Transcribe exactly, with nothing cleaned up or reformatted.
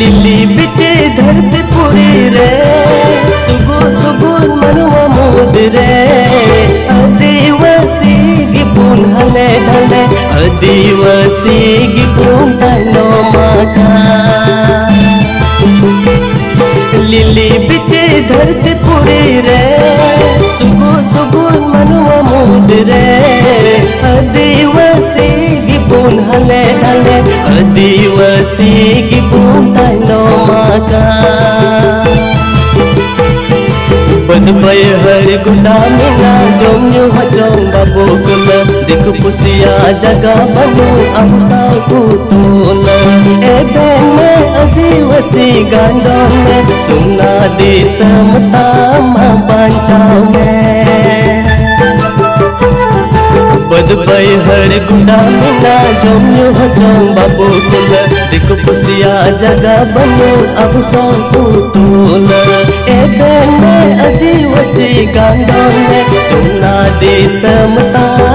lily बिचे धरती पुरी रे सुबुर सुबुर मनवा मोद रे आदिवासी गिपुन हले ढले आदिवासी गिपुन तनो माथा लिली बिचे धरती पुरी रे सुबुर सुबुर मनवा मोद रे आदिवासी गिपुन हले ढले आदिवासी गिपुन तनो माथा बद हर गुलामिना जोम्यो हजों बाबू कुल देख पुसिया जगह बनो अमता कुतोल ए बेन में आदिवासी गांडों में सुना दे समता मां बचाओ में बद हर गुलामिना जोम्यो हजों बाबू कुल देख पुसिया जगह बनो अमता कुतोल ए बेन में आदिवासी गांडों में सुना दे समता